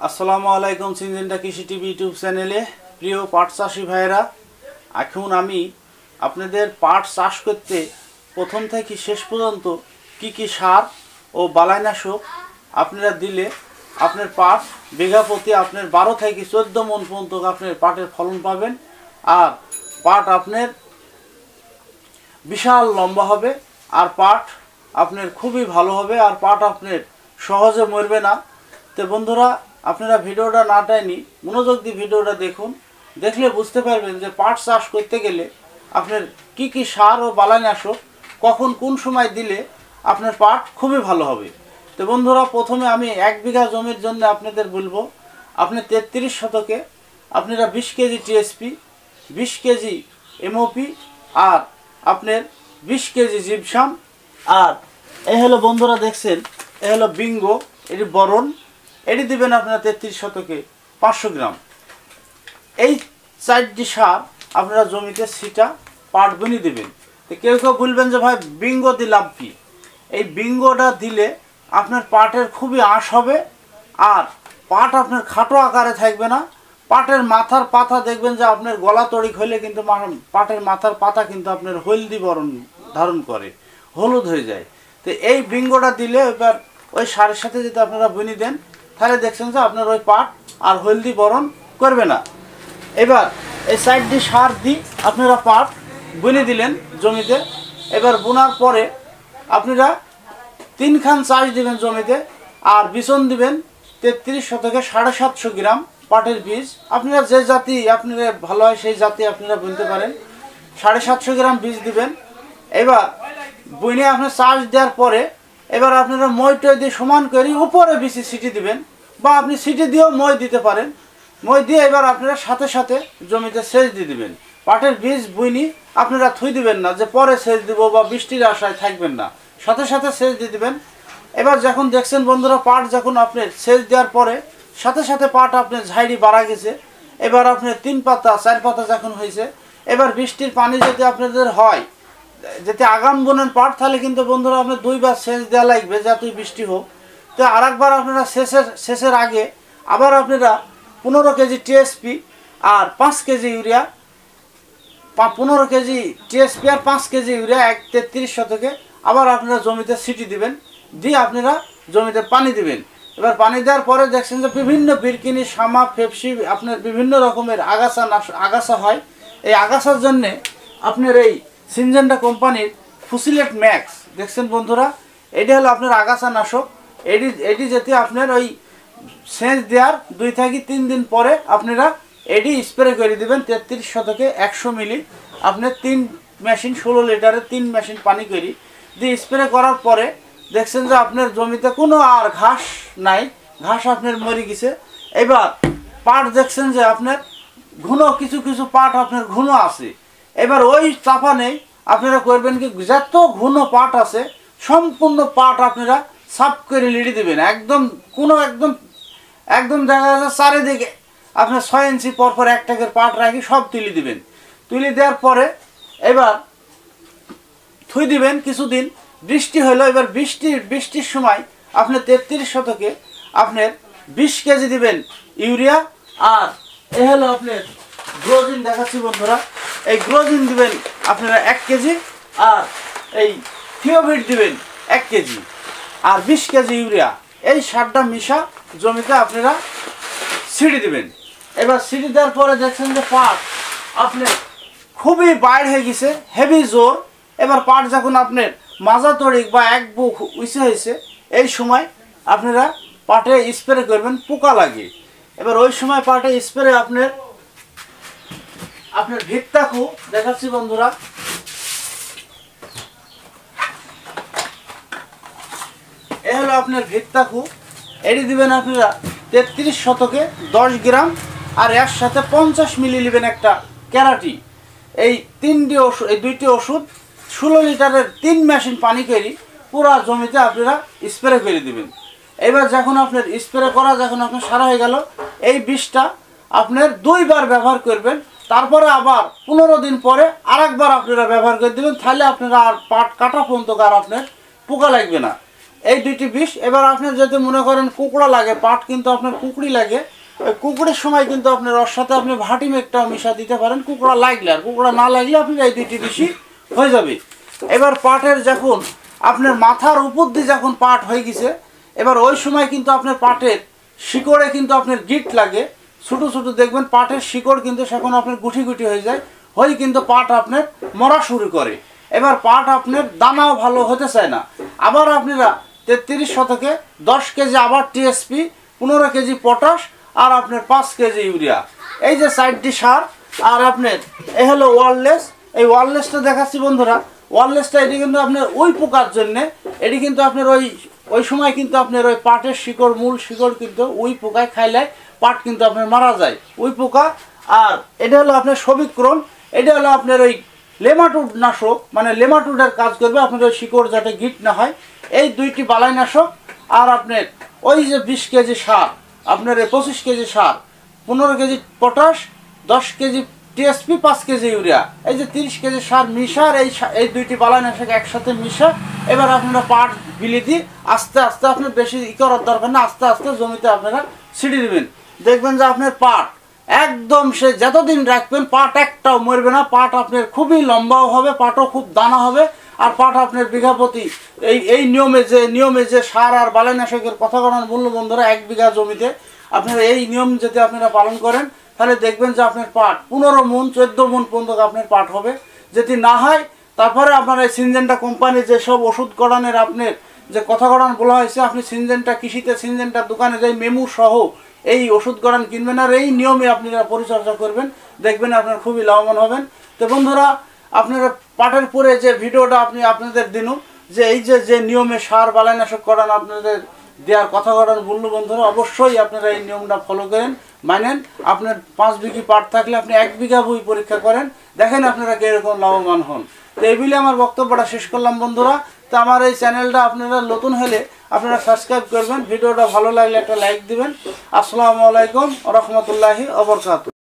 আসসালামু আলাইকুম সিনজেন্টা কৃষি টিভি ইউটিউব চ্যানেলে প্রিয় পাট চাষি ভাইরা, এখন আমি আপনাদের পাট চাষ করতে প্রথম থেকে শেষ পর্যন্ত কি সার ও বালাইনাশক আপনারা দিলে আপনার পাট বিঘা প্রতি আপনার 12 থেকে 14 মণ পর্যন্ত আপনার পাটের ফলন পাবেন। আর পাট আপনার বিশাল লম্বা হবে, আর পাট আপনার খুবই ভালো হবে, আর পাট আপনার সহজে মরবে না। তো বন্ধুরা, আপনারা ভিডিওটা না টাইনি মনোযোগ দিয়ে ভিডিওটা দেখুন, দেখলে বুঝতে পারবেন যে পাট চাষ করতে গেলে আপনার কি সার ও বালাইনাশক কখন কোন সময় দিলে আপনার পাট খুবই ভালো হবে। তো বন্ধুরা, প্রথমে আমি 1 বিঘা জমির জন্য আপনাদের বলবো, আপনি 33 শতকে আপনারা 20 কেজি টিএসপি, 20 কেজি এমওপি আর আপনার 20 কেজি জিপসাম, আর এই হলো বন্ধুরা দেখছেন, এই হলো বিঙ্গো, এটি বরণ, এটি দিবেন আপনারা 33 শতকে 500 গ্রাম। এই 4টি সার আপনারা জমিতে সিটা পাট বুনি দিবেন। তো কেউ বলবেন যে ভাই বিঙ্গো দিলাম কি? এই বিঙ্গোটা দিলে আপনার পাটের খুবই আঁশ হবে, আর পাট আপনার খাটো আকারে থাকবে না। পাটের মাথার পাতা দেখবেন যে আপনার গলা তড়িক হলে কিন্তু পাটের মাথার পাতা কিন্তু আপনার হলদি বরণ ধারণ করে, হলুদ হয়ে যায়। তো এই বিঙ্গোটা দিলে এবার ওই সারের সাথে যদি আপনারা বুনি দেন, তাহলে দেখছেন যে আপনার ওই পাট আর হলদি বরণ করবে না। এবার এই 4টি সার দিয়ে আপনারা পাট বুনে দিলেন জমিতে। এবার বোনার পরে আপনারা 3 খান চাষ দিবেন জমিতে, আর বিচন দিবেন 33 শতকে 750 গ্রাম পাটের বীজ। আপনারা যে জাতি আপনারা ভালো হয় সেই জাতি আপনারা বুনতে পারেন। 750 গ্রাম বীজ দিবেন। এবার বুনে আপনার চাষ দেওয়ার পরে এবার আপনারা মই দিয়ে সমান করে উপরে বেশি সিটি দিবেন, বা আপনি সিটি দিয়েও মই দিতে পারেন। মই দিয়ে এবার আপনারা সাথে সাথে জমিতে সেচ দিয়ে দিবেন। পাটের বীজ বুইনি আপনারা থুই দিবেন না যে পরে সেচ দিব বা বৃষ্টির আশায় থাকবেন না, সাথে সাথে সেচ দিয়ে দিবেন। এবার যখন দেখছেন বন্ধুরা পাট যখন আপনার সেচ দেওয়ার পরে সাথে সাথে পাট আপনার ঝাইড়ি বাড়া গেছে, এবার আপনার 3 পাতা 4 পাতা যখন হয়েছে, এবার বৃষ্টির পানি যদি আপনাদের হয়, যাতে আগাম বোনেন পাট, তাহলে কিন্তু বন্ধুরা আপনার 2 বার সেচ দেওয়া লাগবে যতই বৃষ্টি হোক। তো আরেকবার আপনারা শেষের আগে আবার আপনারা 15 কেজি টিএসপি আর 5 কেজি ইউরিয়া, 15 কেজি টিএসপি আর 5 কেজি ইউরিয়া 33 শতকে আবার আপনারা জমিতে সিটি দিবেন, দিয়ে আপনারা জমিতে পানি দিবেন। এবার পানি দেওয়ার পরে দেখছেন যে বিভিন্ন বিরকিনি, শামা, ফেপসি আপনার বিভিন্ন রকমের আগাছা হয়। এই আগাছার জন্যে আপনার এই সিনজেন্টা কোম্পানির ফুসিলেট ম্যাক্স দেখছেন বন্ধুরা, এটি হলো আপনার আগাছা নাশক। এটি যেতে আপনার ওই সেচ দেওয়ার 2 থেকে 3 দিন পরে আপনারা এটি স্প্রে করে দিবেন 33 শতকে 100 মিলি। আপনার 3 মেশিন 16 লিটারে 3 মেশিন পানি করি দিয়ে স্প্রে করার পরে দেখছেন যে আপনার জমিতে কোনো আর ঘাস নাই, ঘাস আপনার মরে গেছে। এবার পাট দেখছেন যে আপনার ঘন কিছু পাট আপনার ঘন আছে। এবার ওই চাপা নেই, আপনারা করবেন কি, যত ঘন পাট আছে সম্পূর্ণ পাট আপনারা সাফ করে লিড়ে দেবেন। একদম দেখা যাচ্ছে চারিদিকে আপনার 6 ইঞ্চি পরপর একটাকের পাট রাখি সব তুলে দিবেন। তুলে দেওয়ার পরে এবার থুই দিবেন কিছুদিন, বৃষ্টি হলো। এবার বৃষ্টির সময় আপনার 33 শতকে আপনার 20 কেজি দিবেন ইউরিয়া, আর এ হলো আপনার গ্রোজিন দেখাচ্ছি বন্ধুরা, এই গ্রোজিন দিবেন আপনারা 1 কেজি, আর এই থিওভিট দিবেন 1 কেজি, আর 20 কেজি ইউরিয়া। এই সারটা মিশা জমিতে আপনারা সিঁড়ি দিবেন। এবার সিঁড়ি দেওয়ার পরে দেখছেন যে পাট আপনার খুবই বাইর হয়ে গেছে, হেভি জোর। এবার পাট যখন আপনার মাজা তড়িক বা 1 বুক উঁচে হয়েছে, এই সময় আপনারা পাটে স্প্রে করবেন পোকা লাগে। এবার ওই সময় পাটে স্প্রে আপনার ভিত্তাকু দেখাচ্ছি বন্ধুরা, এ হলো আপনার ভিত্তাকু। এটি দিবেন আপনারা 33 শতকে 10 গ্রাম, আর এর সাথে 50 মিলি নেবেন একটা ক্যারাটি। এই 2টি ওষুধ 16 লিটারের 3 মেশিন পানি করি পুরা জমিতে আপনারা স্প্রে করে দিবেন। এবার যখন আপনার স্প্রে করা যখন আপনার সারা হয়ে গেল, এই বিষটা আপনার 2 বার ব্যবহার করবেন। তারপরে আবার 15 দিন পরে আরেকবার আপনারা ব্যবহার করে দেবেন, তাহলে আপনারা আর পাট কাটা পর্যন্ত আর আপনার পোকা লাগবে না। এই দুইটি বিষ। এবার আপনি যদি মনে করেন কুকড়া লাগে, পাট কিন্তু আপনার কুকড়ি লাগে, ওই কুকড়ির সময় কিন্তু আপনি ওর সাথে আপনি ভাটিমেকটাও মিশা দিতে পারেন কুকড়া লাগলে। আর কুকড়া না লাগলে আপনি এই দুইটি বিষই হয়ে যাবে। এবার পাটের যখন আপনার মাথার উপর দিয়ে যখন পাট হয়ে গেছে, এবার ওই সময় কিন্তু আপনার পাটের শিকড়ে কিন্তু আপনার গিট লাগে, ছোটো ছোটো দেখবেন পাটের শিকড় কিন্তু সেখন আপনার গুটি গুটি হয়ে যায়, হয়ে কিন্তু পাট আপনার মরা শুরু করে। এবার পাট আপনার দানাও ভালো হতে চায় না। আবার আপনারা 33 শতকে 10 কেজি আবার টিএসপি, 15 কেজি পটাশ, আর আপনার 5 কেজি ইউরিয়া, এই যে 4টি সার। আর আপনার এই হলো ওয়ারলেস। এই ওয়ারলেসটা দেখাচ্ছি বন্ধুরা। ওয়ারলেসটা এটি কিন্তু আপনার ওই পোকার জন্যে, এটি কিন্তু আপনার ওই সময় কিন্তু আপনার ওই পাটের শিকড়, মূল শিকড় কিন্তু ওই পোকায় খাইলে পাট কিন্তু আপনার মারা যায়, ওই পোকা। আর এটা হলো আপনার সবিক্রম, এটা হলো আপনার ওই লেমাটুড নাশক, মানে লেমাটুডের কাজ করবে আপনার ওই শিকড় যাতে গিট না হয়। এই দুইটি বালাই নাশক। আর আপনার ওই যে 20 কেজি সার, আপনার 25 কেজি সার, 15 KG potash, 10 KG TSP, 5 KG urea, এই যে 30 কেজি সার মিশার এই দুইটি বালাইনাশক একসাথে মিশা। এবার আপনারা পাট বিলি দিয়ে আস্তে আস্তে, আপনার বেশি করার দরকার না, আস্তে আস্তে জমিতে আপনারা ছিটিয়ে দেবেন। দেখবেন যে আপনার পাট একদম সে যতদিন রাখবেন পাট একটাও মরবে না। পাট আপনার খুবই লম্বাও হবে, পাটও খুব দানা হবে। আর পাট আপনার বিঘা প্রতি এই নিয়মে যে সার আর বালাইনাশকের কথা বলার মূল্য বন্ধুরা, 1 বিঘা জমিতে আপনারা এই নিয়ম যদি আপনারা পালন করেন, তাহলে দেখবেন যে আপনার পাট 15 মণ 14 মণ পর্যন্ত আপনার পাট হবে। যদি না হয় তারপরে আপনার এই সিনজেন্টা কোম্পানির যেসব ওষুধ করানোর আপনার যে কথা করান বলা হয়েছে, আপনি সিনজেন্টা কৃষিতে সিনজেন্টার দোকানে যাই মেমু সহ এই ওষুধ করান কিনবেন, আর এই নিয়মে আপনারা পরিচর্যা করবেন, দেখবেন আপনার খুবই লাভবান হবেন। তো বন্ধুরা, আপনারা পাটের পরে যে ভিডিওটা আপনাদের দিন, যে এই যে নিয়মে সার বালাইনাশক করান আপনাদের দেওয়ার কথা করান বললো বন্ধুরা, অবশ্যই আপনারা এই নিয়মটা ফলো করেন, মানেন। আপনার 5 বিঘি পাট থাকলে আপনি 1 বিঘা বই পরীক্ষা করেন, দেখেন আপনারা কীরকম লাভবান হন। তো এই বলে আমার বক্তব্যটা শেষ করলাম বন্ধুরা। তো আমার এই চ্যানেলটা আপনারা নতুন হলে আপনারা সাবস্ক্রাইব করবেন, ভিডিওটা ভালো লাগলে একটা লাইক দিবেন। আসসালামু আলাইকুম ওয়া রাহমাতুল্লাহি ওয়া বারাকাতুহু।